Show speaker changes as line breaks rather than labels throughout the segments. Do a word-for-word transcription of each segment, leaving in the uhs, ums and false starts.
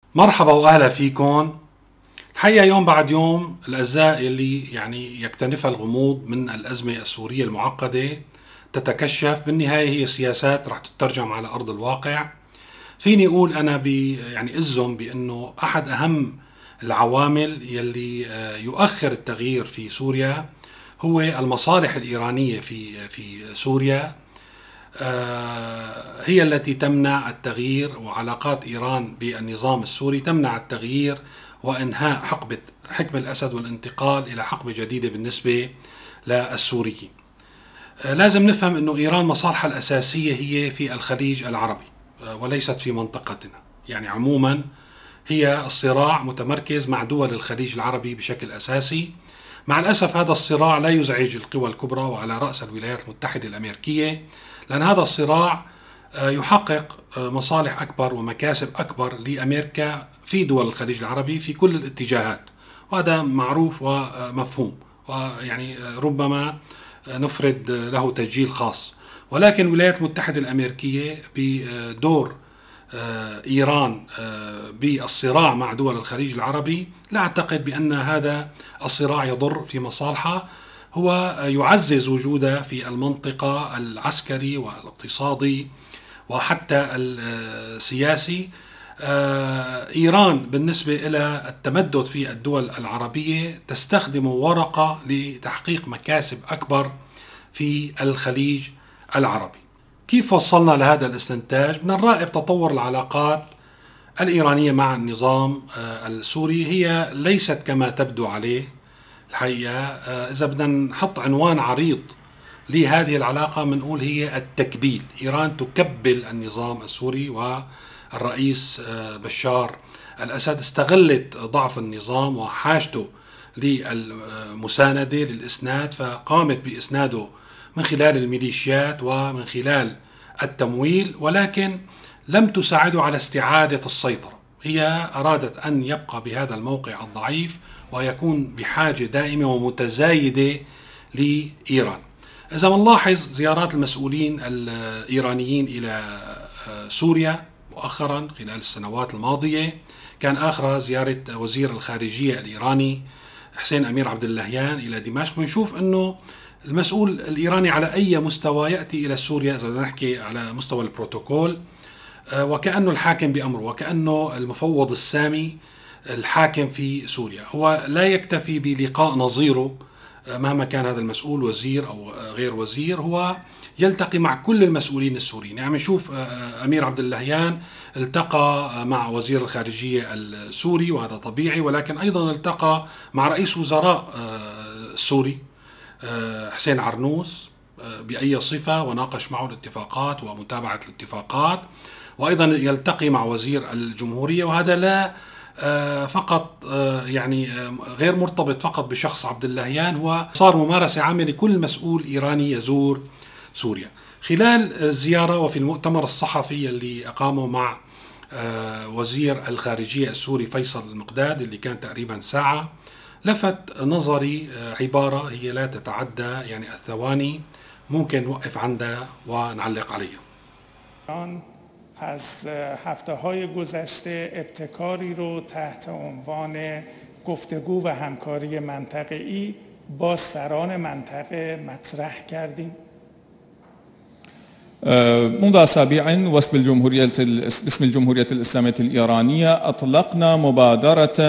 مرحبا واهلا فيكم. الحقيقه يوم بعد يوم الاجزاء اللي يعني يكتنفها الغموض من الازمه السوريه المعقده تتكشف. بالنهايه هي سياسات رح تترجم على ارض الواقع. فيني اقول انا ب يعني ازم بانه احد اهم العوامل يلي يؤخر التغيير في سوريا هو المصالح الايرانيه في في سوريا. هي التي تمنع التغيير، وعلاقات إيران بالنظام السوري تمنع التغيير وإنهاء حقبة حكم الأسد والانتقال إلى حقبة جديدة بالنسبة للسوريين. لازم نفهم أنه إيران مصالحها الأساسية هي في الخليج العربي وليست في منطقتنا. يعني عموما هي الصراع متمركز مع دول الخليج العربي بشكل أساسي. مع الأسف هذا الصراع لا يزعج القوى الكبرى وعلى رأس الولايات المتحدة الأمريكية، لأن هذا الصراع يحقق مصالح أكبر ومكاسب أكبر لأمريكا في دول الخليج العربي في كل الاتجاهات، وهذا معروف ومفهوم، ويعني ربما نفرد له تسجيل خاص. ولكن الولايات المتحدة الأمريكية بدور إيران بالصراع مع دول الخليج العربي لا أعتقد بأن هذا الصراع يضر في مصالحها، هو يعزز وجوده في المنطقة العسكري والاقتصادي وحتى السياسي. إيران بالنسبة إلى التمدد في الدول العربية تستخدم ورقة لتحقيق مكاسب أكبر في الخليج العربي. كيف وصلنا لهذا الاستنتاج؟ من الرائب تطور العلاقات الإيرانية مع النظام السوري، هي ليست كما تبدو عليه الحقيقة. إذا بدنا نحط عنوان عريض لهذه العلاقة بنقول هي التكبيل. إيران تكبل النظام السوري، والرئيس بشار الأسد استغلت ضعف النظام وحاجته للمساندة للإسناد، فقامت بإسناده من خلال الميليشيات ومن خلال التمويل، ولكن لم تساعده على استعادة السيطرة. هي أرادت أن يبقى بهذا الموقع الضعيف ويكون بحاجة دائمة ومتزايدة لإيران. إذا نلاحظ زيارات المسؤولين الإيرانيين إلى سوريا مؤخرا خلال السنوات الماضية، كان آخر زيارة وزير الخارجية الإيراني حسين أمير عبد اللهيان إلى دمشق. بنشوف أنه المسؤول الإيراني على أي مستوى يأتي إلى سوريا، إذا بدنا نحكي على مستوى البروتوكول، وكأنه الحاكم بأمره، وكأنه المفوض السامي الحاكم في سوريا. هو لا يكتفي بلقاء نظيره مهما كان هذا المسؤول وزير أو غير وزير، هو يلتقي مع كل المسؤولين السوريين. يعني نشوف أمير عبد اللهيان التقى مع وزير الخارجية السوري وهذا طبيعي، ولكن أيضا التقى مع رئيس وزراء السوري حسين عرنوس بأي صفة وناقش معه الاتفاقات ومتابعة الاتفاقات، وأيضا يلتقي مع وزير الجمهورية. وهذا لا فقط يعني غير مرتبط فقط بشخص عبد اللهيان، هو صار ممارسة عامة لكل مسؤول إيراني يزور سوريا. خلال الزيارة وفي المؤتمر الصحفي اللي أقامه مع وزير الخارجية السوري فيصل المقداد اللي كان تقريبا ساعة، لفت نظري عبارة هي لا تتعدى يعني الثواني، ممكن نوقف عندها ونعلق عليها.
از هفته های گذشته ابتکاری رو تحت عنوان گفتگو و همکاری منطقه‌ای با سران منطقه مطرح کردیم.
منذ أسابيع واسم الجمهورية باسم الجمهورية الإسلامية الإيرانية أطلقنا مبادرة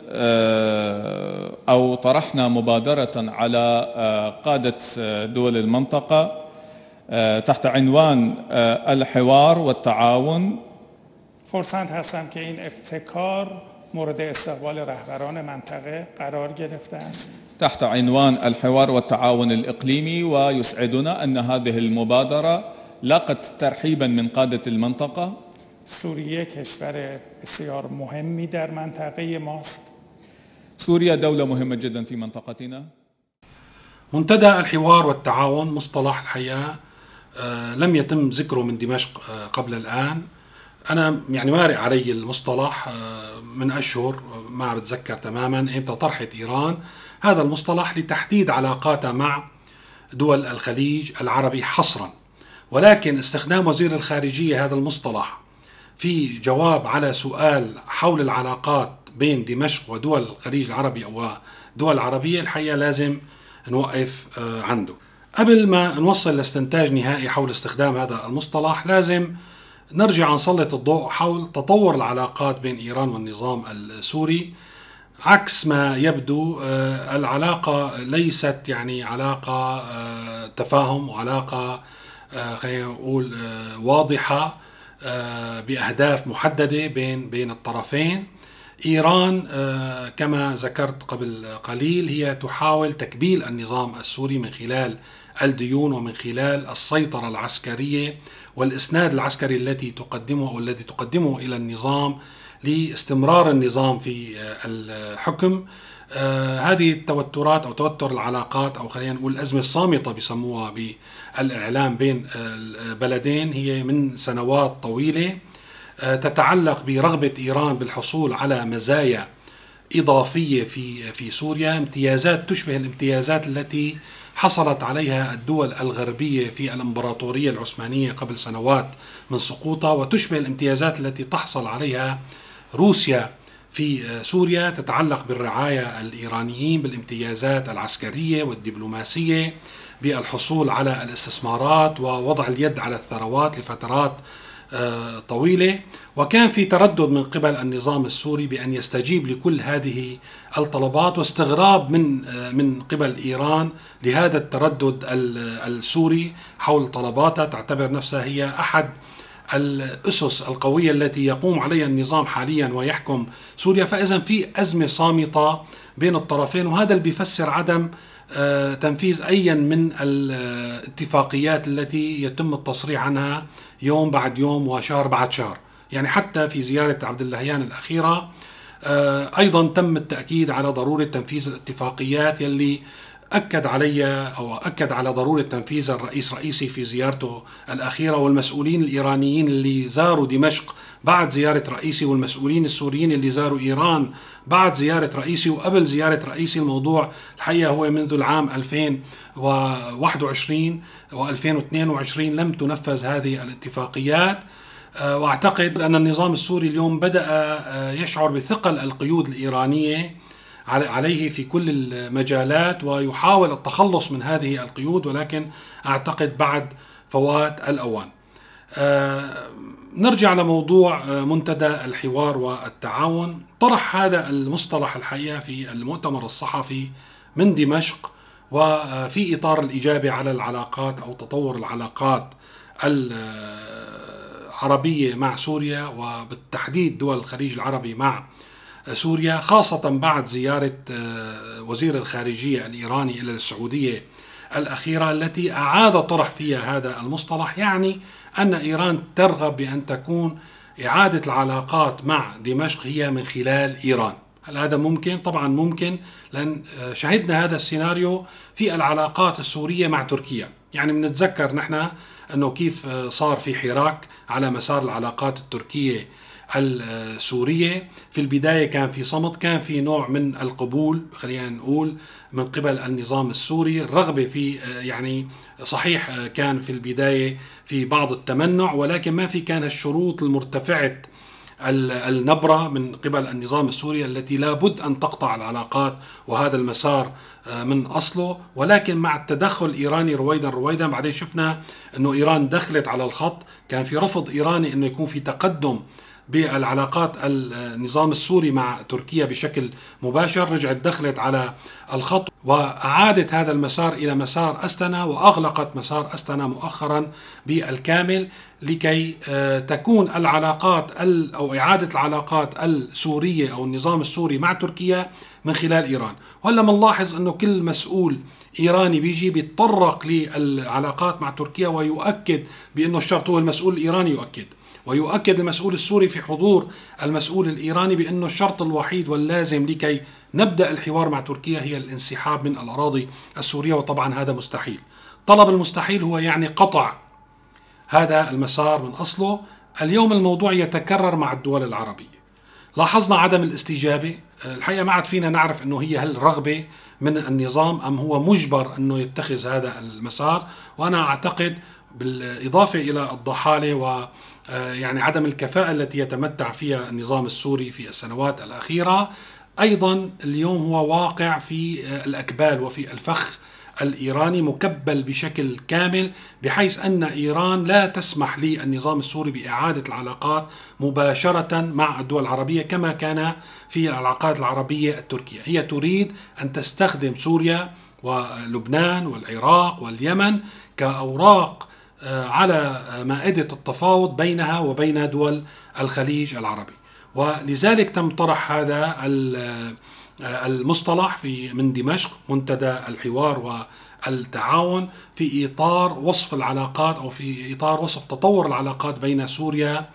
أو طرحنا مبادرة على قادة دول المنطقة تحت عنوان الحوار والتعاون.
خرسند هستم که این ابتکار مورد استقبال رهبران منطقه قرار گرفته است.
تحت عنوان الحوار والتعاون الإقليمي، ويسعدنا أن هذه المبادرة لاقت ترحيبا من قادة المنطقة.
سوریه کشور بسیار مهمی در منطقه ماست.
سوريا دولة مهمة جدا في منطقتنا.
منتدى الحوار والتعاون مصطلح الحقيقة لم يتم ذكره من دمشق قبل الآن. أنا يعني مارق علي المصطلح من أشهر، ما بتذكر تماما إمتى طرحت إيران هذا المصطلح لتحديد علاقاتها مع دول الخليج العربي حصرا، ولكن استخدام وزير الخارجية هذا المصطلح في جواب على سؤال حول العلاقات بين دمشق ودول الخليج العربي أو دول العربية، الحقيقة لازم نوقف عنده. قبل ما نوصل لاستنتاج نهائي حول استخدام هذا المصطلح، لازم نرجع نسلط الضوء حول تطور العلاقات بين إيران والنظام السوري. عكس ما يبدو، العلاقة ليست يعني علاقة تفاهم وعلاقة خلينا نقول واضحة بأهداف محددة بين بين الطرفين. إيران كما ذكرت قبل قليل هي تحاول تكبيل النظام السوري من خلال الديون ومن خلال السيطرة العسكرية والإسناد العسكري التي تقدمه أو الذي تقدمه إلى النظام لاستمرار النظام في الحكم. آه هذه التوترات أو توتر العلاقات أو خلينا نقول الأزمة الصامتة بيسموها بالإعلام بين البلدين هي من سنوات طويلة، آه تتعلق برغبة إيران بالحصول على مزايا إضافية في في سوريا، امتيازات تشبه الامتيازات التي حصلت عليها الدول الغربية في الإمبراطورية العثمانية قبل سنوات من سقوطها، وتشبه الامتيازات التي تحصل عليها روسيا في سوريا، تتعلق بالرعاية الإيرانيين بالامتيازات العسكرية والدبلوماسية، بالحصول على الاستثمارات ووضع اليد على الثروات لفترات طويلة. وكان في تردد من قبل النظام السوري بأن يستجيب لكل هذه الطلبات، واستغراب من من قبل إيران لهذا التردد السوري حول طلباتها، تعتبر نفسها هي أحد الأسس القوية التي يقوم عليها النظام حاليا ويحكم سوريا. فإذا في أزمة صامتة بين الطرفين، وهذا اللي بيفسر عدم تنفيذ أي من الاتفاقيات التي يتم التصريح عنها يوم بعد يوم وشهر بعد شهر. يعني حتى في زيارة عبد اللهيان الأخيرة أيضا تم التأكيد على ضرورة تنفيذ الاتفاقيات يلي أكد علي أو أكد على ضرورة تنفيذ الرئيس رئيسي في زيارته الأخيرة، والمسؤولين الإيرانيين اللي زاروا دمشق بعد زيارة رئيسي، والمسؤولين السوريين اللي زاروا إيران بعد زيارة رئيسي وقبل زيارة رئيسي. الموضوع الحقيقة هو منذ العام ألفين وواحد وعشرين وألفين واثنين وعشرين لم تنفذ هذه الاتفاقيات. وأعتقد أن النظام السوري اليوم بدأ يشعر بثقل القيود الإيرانية عليه في كل المجالات ويحاول التخلص من هذه القيود، ولكن أعتقد بعد فوات الأوان. أه نرجع لموضوع منتدى الحوار والتعاون. طرح هذا المصطلح الحقيقة في المؤتمر الصحفي من دمشق، وفي إطار الإجابة على العلاقات أو تطور العلاقات العربية مع سوريا، وبالتحديد دول الخليج العربي مع سوريا، خاصة بعد زيارة وزير الخارجية الإيراني إلى السعودية الأخيرة التي أعاد طرح فيها هذا المصطلح. يعني أن إيران ترغب بأن تكون إعادة العلاقات مع دمشق هي من خلال إيران. هل هذا ممكن؟ طبعا ممكن، لأن شهدنا هذا السيناريو في العلاقات السورية مع تركيا. يعني بنتذكر نحن أنه كيف صار في حراك على مسار العلاقات التركية السورية. في البداية كان في صمت، كان في نوع من القبول خلينا نقول من قبل النظام السوري، الرغبة في يعني صحيح كان في البداية في بعض التمنع، ولكن ما في كان الشروط المرتفعة النبرة من قبل النظام السوري التي لابد أن تقطع العلاقات وهذا المسار من أصله. ولكن مع التدخل الإيراني رويدا رويدا بعدين شفنا أنه إيران دخلت على الخط، كان في رفض إيراني أنه يكون في تقدم بالعلاقات النظام السوري مع تركيا بشكل مباشر، رجعت دخلت على الخط وأعادت هذا المسار إلى مسار أستنا، وأغلقت مسار أستنا مؤخرا بالكامل لكي تكون العلاقات أو إعادة العلاقات السورية أو النظام السوري مع تركيا من خلال إيران. وهلا بنلاحظ أنه كل مسؤول إيراني بيجي بيتطرق للعلاقات مع تركيا ويؤكد بأنه الشرط، هو المسؤول الإيراني يؤكد ويؤكد المسؤول السوري في حضور المسؤول الإيراني بأنه الشرط الوحيد واللازم لكي نبدأ الحوار مع تركيا هي الانسحاب من الأراضي السورية، وطبعا هذا مستحيل. طلب المستحيل هو يعني قطع هذا المسار من أصله. اليوم الموضوع يتكرر مع الدول العربية، لاحظنا عدم الاستجابة. الحقيقة ما عاد فينا نعرف أنه هي هل رغبة من النظام أم هو مجبر أنه يتخذ هذا المسار. وأنا أعتقد بالإضافة إلى الضحالة يعني عدم الكفاءة التي يتمتع فيها النظام السوري في السنوات الأخيرة، أيضا اليوم هو واقع في الأكبال وفي الفخ الإيراني، مكبل بشكل كامل، بحيث أن إيران لا تسمح للنظام السوري بإعادة العلاقات مباشرة مع الدول العربية كما كان في العلاقات العربية التركية. هي تريد أن تستخدم سوريا ولبنان والعراق واليمن كأوراق على مائدة التفاوض بينها وبين دول الخليج العربي، ولذلك تم طرح هذا المصطلح في من دمشق منتدى الحوار والتعاون في إطار وصف العلاقات أو في إطار وصف تطور العلاقات بين سوريا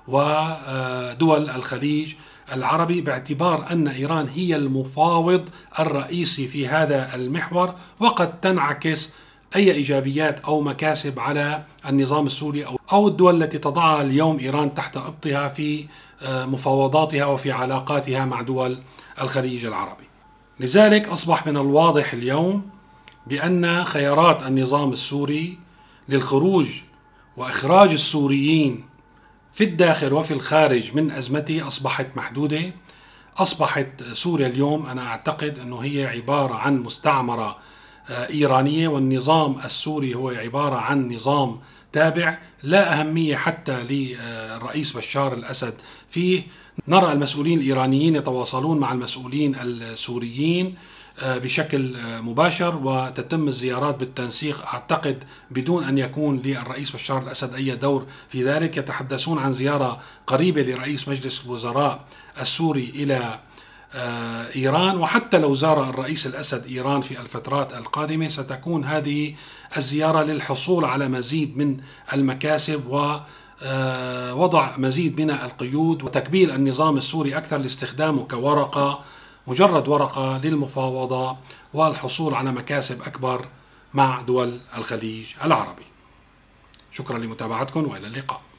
ودول الخليج العربي، باعتبار أن إيران هي المفاوض الرئيسي في هذا المحور، وقد تنعكس أي إيجابيات أو مكاسب على النظام السوري أو الدول التي تضعها اليوم إيران تحت إبطها في مفاوضاتها وفي علاقاتها مع دول الخليج العربي. لذلك أصبح من الواضح اليوم بأن خيارات النظام السوري للخروج وإخراج السوريين في الداخل وفي الخارج من أزمته أصبحت محدودة. أصبحت سوريا اليوم أنا أعتقد أنه هي عبارة عن مستعمرة إيرانية، والنظام السوري هو عبارة عن نظام تابع لا أهمية حتى للرئيس بشار الأسد فيه. نرى المسؤولين الإيرانيين يتواصلون مع المسؤولين السوريين بشكل مباشر، وتتم الزيارات بالتنسيق أعتقد بدون أن يكون للرئيس بشار الأسد أي دور في ذلك. يتحدثون عن زيارة قريبة لرئيس مجلس الوزراء السوري إلى إيران، وحتى لو زار الرئيس الأسد إيران في الفترات القادمة ستكون هذه الزيارة للحصول على مزيد من المكاسب ووضع مزيد من القيود وتكبيل النظام السوري أكثر لاستخدامه كورقة، مجرد ورقة للمفاوضة والحصول على مكاسب أكبر مع دول الخليج العربي. شكرا لمتابعتكم وإلى اللقاء.